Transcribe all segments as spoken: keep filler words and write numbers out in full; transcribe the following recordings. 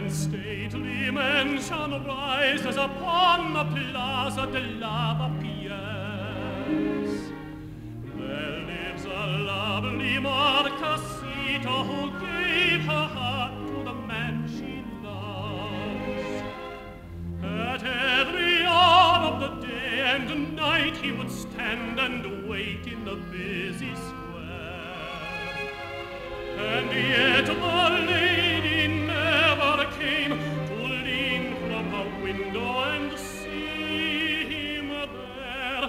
when stately mansion rises upon the Plaza de Lavapiés. There lives a lovely Marquesita who gave her heart to the man she loves. At every hour of the day and night he would stand and wait in the busy square. And yet the lady never came to lean from her window and see him there.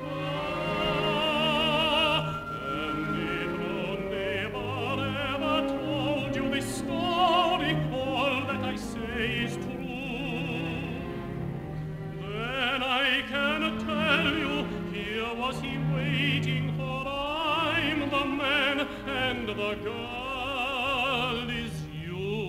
Ah, and if no never ever told you this story, all that I say is true, then I can tell you, here was he waiting, for I'm the man and the girl is you.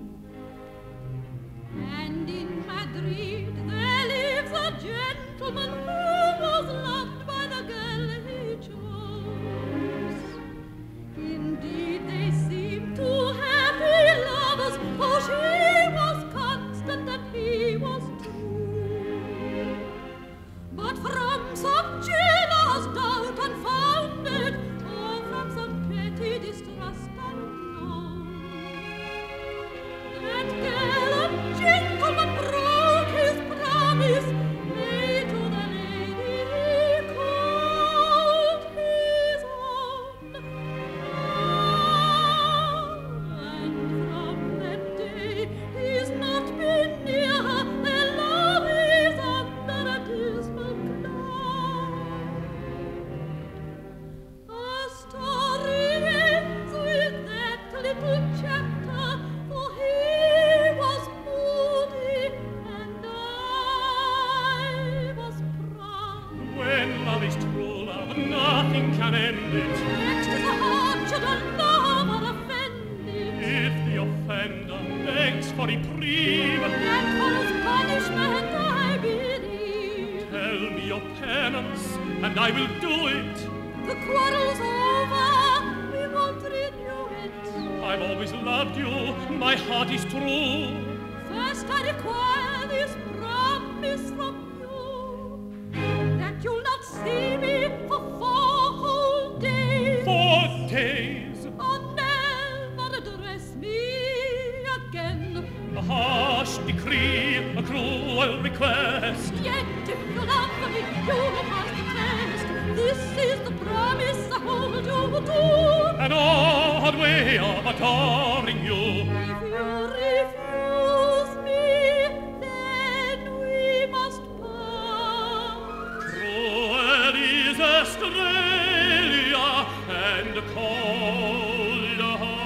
And in Madrid there lives a gentleman who was loved by the girl he chose. Indeed, they seemed two happy lovers, for she was constant and he was true. But from some jealous doubt unfounded, or from some petty distrust unknown, that gallant gentleman broke his promise made to the lady he called his own. Ah, and from that day he's not been near her, their love is under a dismal cloud. A story ends with that little chapter, for he was moody and I was proud. When love is true love, nothing can end it. Next is a heart should a lover offend it, If the offender begs for reprieve, and for his punishment I believe. tell me your penance, and I will do it. The quarrel's over, we won't renew it. I've always loved you, my heart is true. First I require this promise from you, that you'll not see me for four whole days. Four days, Or never address me again. a harsh decree, a cruel request. Yet if you love me, you must test. This is the promise I hold you to. An odd way of adoring you. If you refuse me, then we must part. Cruel is Australia, and cold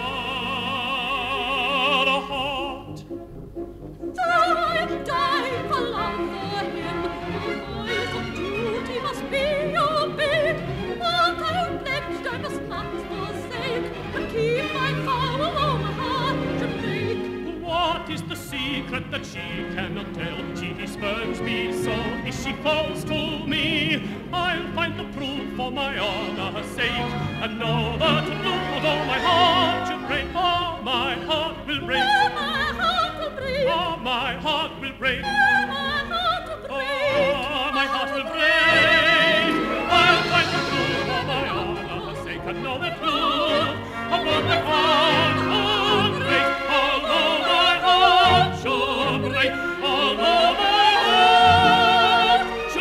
her heart. Though I die for love for him, the voice of duty must be obeyed. What I've pledged I must not forsake, but keep my vow, although my heart should break. What is the secret that she cannot tell? She spurns me so, if she falls to me, I'll find the proof for my honor's sake, and know the truth, though my heart should break. Oh, my heart will break. Oh, my heart will break. Oh, my heart will break. Oh, my heart will break. Oh, my heart will break. I'll find the truth for my honor's sake, and know the truth of what my heart will break. Although my heart should break, although my heart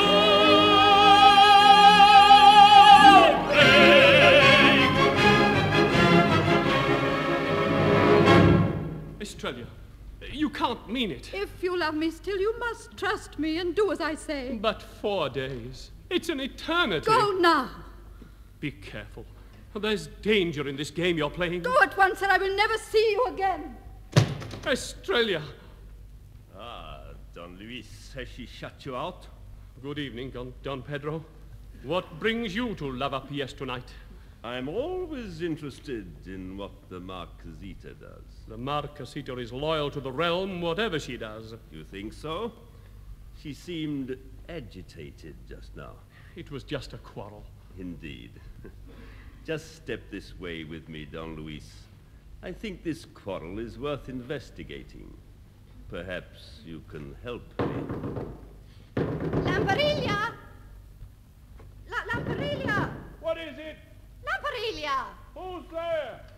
should break. Australia, you can't mean it. If you love me still, you must trust me and do as I say. But four days. It's an eternity. Go now. Be careful. There's danger in this game you're playing. Go at once, or I will never see you again. Australia. Ah, Don Luis, has she shut you out? Good evening, Don, Don Pedro. What brings you to Lavapiés tonight? I'm always interested in what the Marquesita does. The Marquesita is loyal to the realm, whatever she does. You think so? She seemed agitated just now. It was just a quarrel. Indeed. Just step this way with me, Don Luis. I think this quarrel is worth investigating. Perhaps you can help me. Lamparilla!